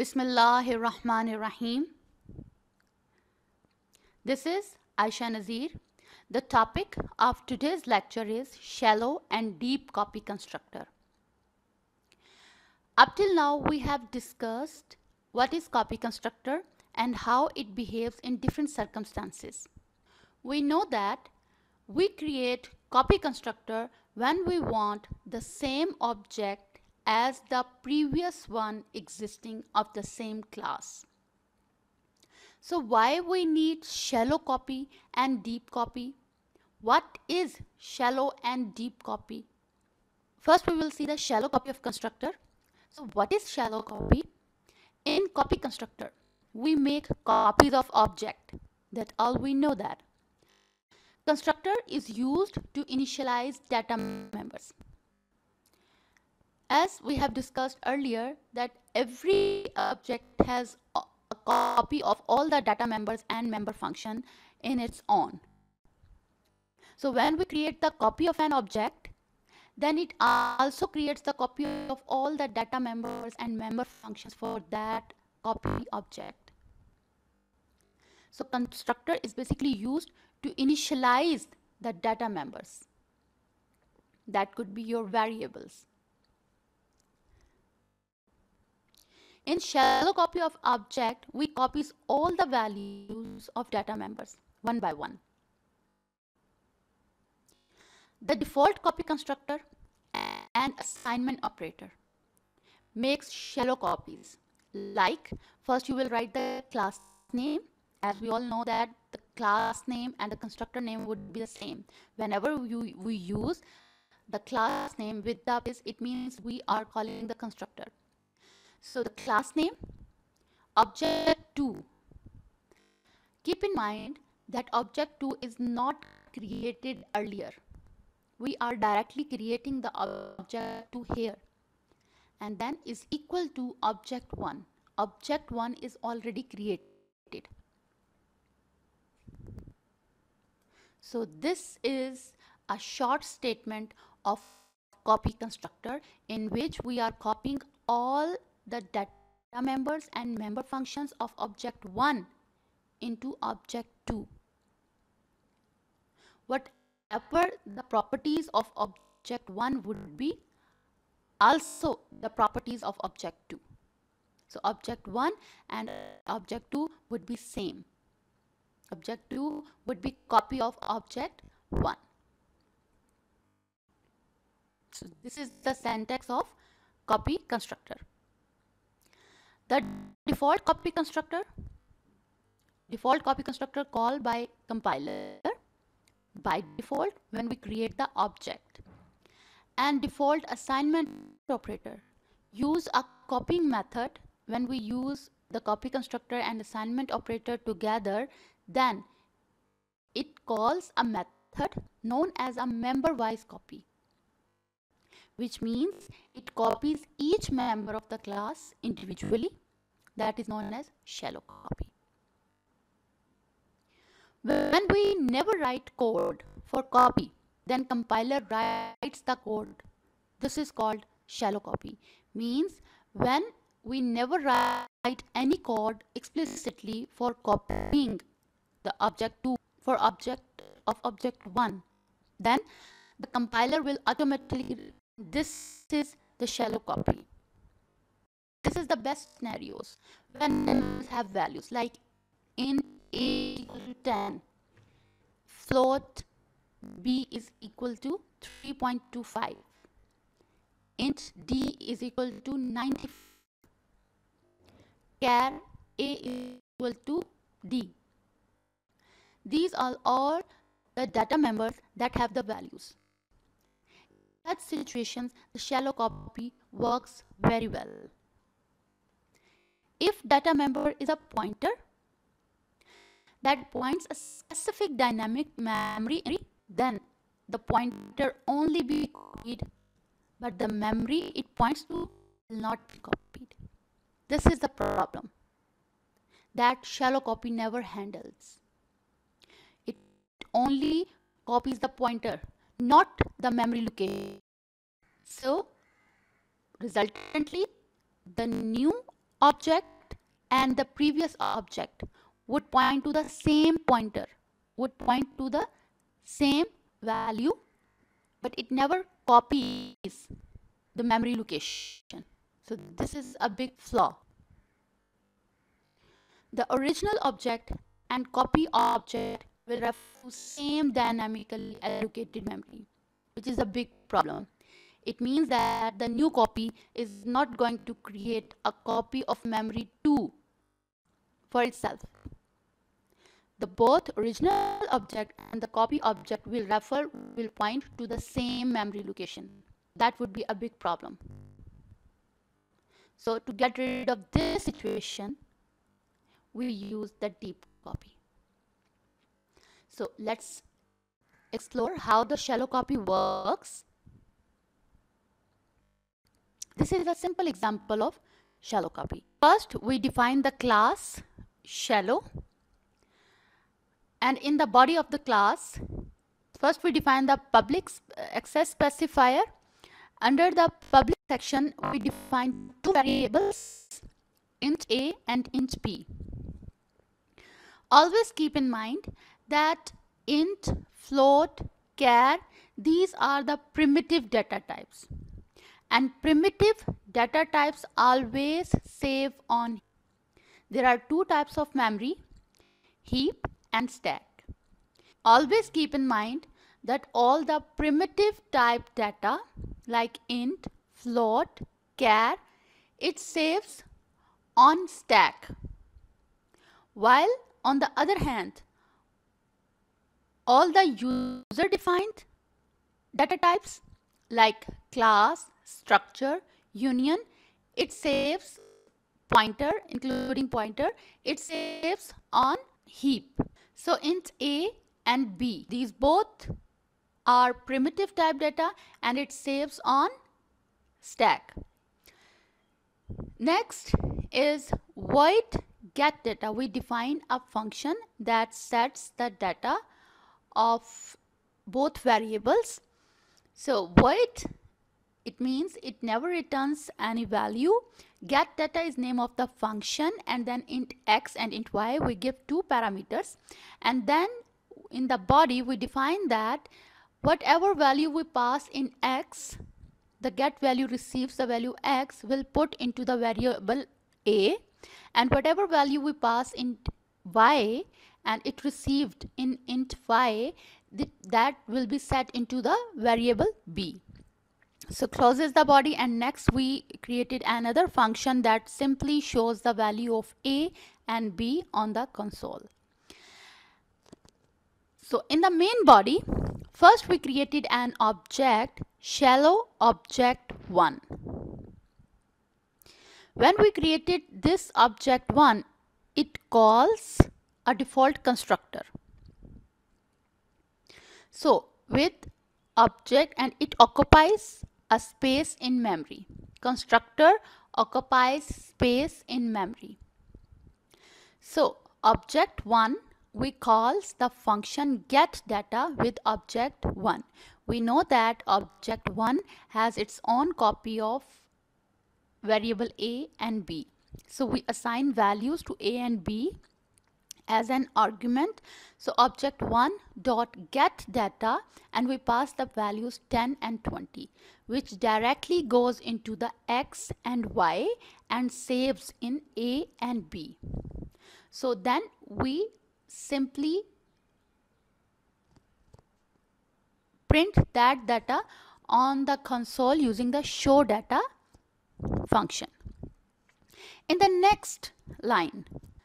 Bismillahirrahmanirrahim. This is Aisha Nazir. The topic of today's lecture is shallow and deep copy constructor. Up till now, we have discussed what is copy constructor and how it behaves in different circumstances. We know that we create copy constructor when we want the same object as the previous one existing of the same class. So why we need shallow copy and deep copy? What is shallow and deep copy? First we will see the shallow copy of constructor. So what is shallow copy? In copy constructor, we make copies of object. That's all we know that. Constructor is used to initialize data members. As we have discussed earlier that every object has a copy of all the data members and member function in its own. So when we create the copy of an object, then it also creates the copy of all the data members and member functions for that copy object. So constructor is basically used to initialize the data members. That could be your variables. In shallow copy of object, we copies all the values of data members one by one. The default copy constructor and assignment operator makes shallow copies. Like, first you will write the class name. As we all know that the class name and the constructor name would be the same. Whenever we use the class name with the this, it means we are calling the constructor. So the class name, object2. Keep in mind that object2 is not created earlier. We are directly creating the object2 here, and then is equal to object1. Object1 is already created. So this is a short statement of copy constructor in which we are copying all the data members and member functions of object1 into object2. Whatever the properties of object1 would be, also the properties of object2. So object1 and object2 would be same. Object2 would be copy of object1. So this is the syntax of copy constructor. The default copy constructor called by compiler by default when we create the object, and default assignment operator use a copying method. When we use the copy constructor and assignment operator together, then it calls a method known as a member-wise copy, which means it copies each member of the class individually. That is known as shallow copy. When we never write code for copy, then compiler writes the code. This is called shallow copy. Means when we never write any code explicitly for copying the object2 for object of object1, then the compiler will automatically. This is the shallow copy. This is the best scenarios when numbers have values like int a equal to 10, float b is equal to 3.25, int d is equal to 90, char a is equal to d. These are all the data members that have the values. In such situations, the shallow copy works very well. If data member is a pointer that points a specific dynamic memory, then the pointer only be copied, but the memory it points to will not be copied. This is the problem that shallow copy never handles. It only copies the pointer, not the memory location. So resultantly, the new object and the previous object would point to the same pointer, would point to the same value, but it never copies the memory location. So this is a big flaw. The original object and copy object will refer to same dynamically allocated memory, which is a big problem. It means that the new copy is not going to create a copy of memory 2 for itself. The both original object and the copy object will point to the same memory location. That would be a big problem. So to get rid of this situation, we use the deep copy. So let's explore how the shallow copy works. This is a simple example of shallow copy. First, we define the class shallow. And in the body of the class, first we define the public access specifier. Under the public section, we define two variables, int a and int b. Always keep in mind that int, float, char, these are the primitive data types. And primitive data types always save on. There are two types of memory, heap and stack. Always keep in mind that all the primitive type data like int, float, char, it saves on stack. While on the other hand, all the user defined data types like class, structure, union, it saves pointer, including pointer, it saves on heap. So int a and b, these both are primitive type data and it saves on stack. Next is void get data. We define a function that sets the data of both variables. So void, it means it never returns any value. Get data is name of the function, and then int x and int y, we give two parameters, and then in the body we define that whatever value we pass in x, the get value receives the value x, will put into the variable a, and whatever value we pass in y and it received in int y, that will be set into the variable b. So closes the body, and next we created another function that simply shows the value of a and b on the console. So in the main body, first we created an object, shallow object 1. When we created this object 1, it calls a default constructor. So with object, and it occupies a space in memory. Constructor occupies space in memory. So object 1, we calls the function get data with object 1. We know that object 1 has its own copy of variable a and b. So we assign values to a and b as an argument. So object 1 dot get data, and we pass the values 10 and 20, which directly goes into the x and y and saves in a and b. So then we simply print that data on the console using the show data function. In the next line,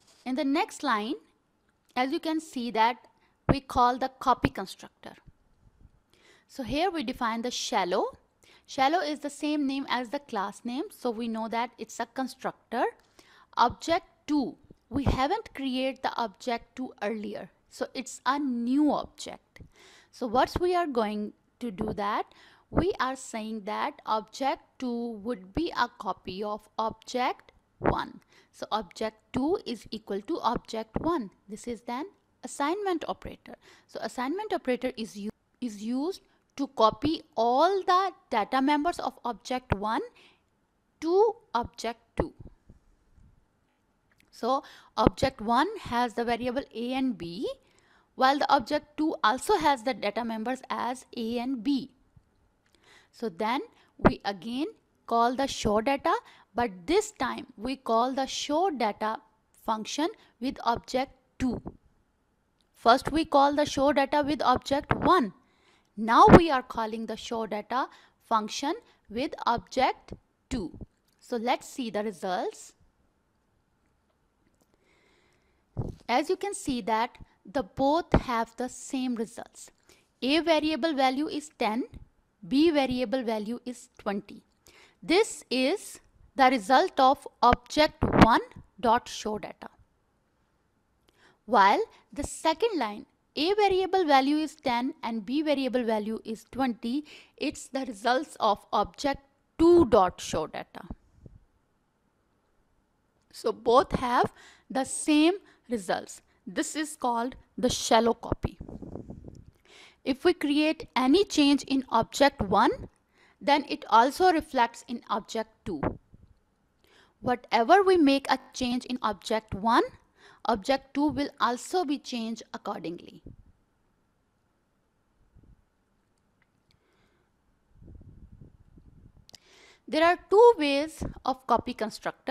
as you can see that we call the copy constructor. So here we define the shallow. Shallow is the same name as the class name, so we know that it's a constructor. Object 2, we haven't created the object 2 earlier, so it's a new object. So what we are going to do that, we are saying that object 2 would be a copy of object 1. So object 2 is equal to object 1. This is then assignment operator. So assignment operator is used to copy all the data members of object 1 to object 2. So object 1 has the variable a and b, while the object 2 also has the data members as a and b. So then we again call the show data, but this time we call the show data function with object 2. First we call the show data with object 1. Now we are calling the show data function with object 2. So let's see the results. As you can see that the both have the same results. A variable value is 10, B variable value is 20. This is the result of object 1 dot show data. While the second line, A variable value is 10 and B variable value is 20, it's the results of object 2 dot show data. So both have the same results. This is called the shallow copy. If we create any change in object 1, then it also reflects in object 2. Whatever we make a change in object 1, object 2 will also be changed accordingly. There are two ways of copy constructor.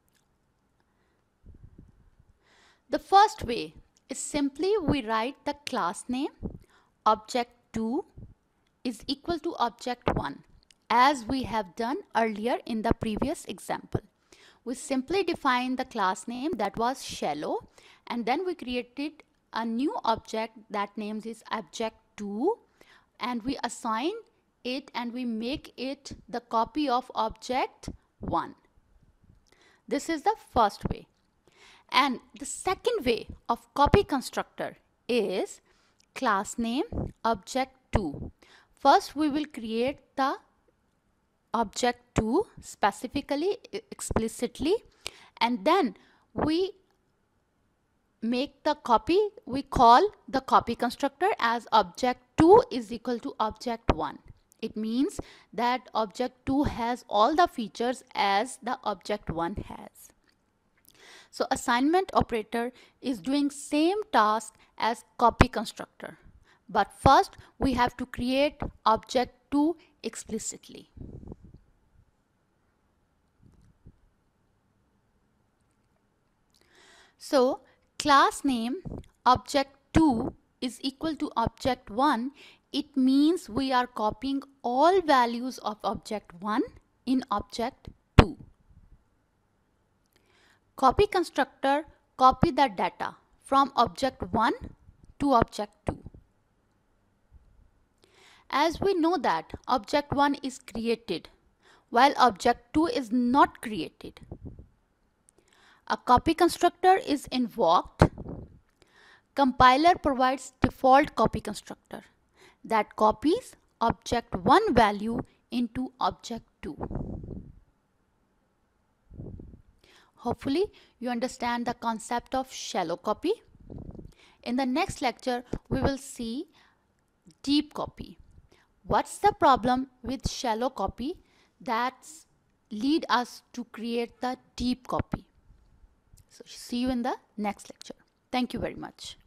The first way is simply we write the class name object 2 is equal to object 1, as we have done earlier in the previous example. We simply define the class name, that was shallow, and then we created a new object that name is object 2, and we assign it and we make it the copy of object 1. This is the first way. And the second way of copy constructor is class name object 2. First we will create the object 2 specifically, explicitly, and then we make the copy, we call the copy constructor as object 2 is equal to object 1. It means that object 2 has all the features as the object 1 has. So assignment operator is doing same task as copy constructor, but first we have to create object 2 explicitly. So class name object 2 is equal to object 1. It means we are copying all values of object 1 in object 2. Copy constructor copy the data from object 1 to object 2. As we know that object 1 is created while object 2 is not created, a copy constructor is invoked. Compiler provides default copy constructor that copies object 1 value into object 2. Hopefully you understand the concept of shallow copy. In the next lecture we will see deep copy. What's the problem with shallow copy that lead us to create the deep copy? So see you in the next lecture. Thank you very much.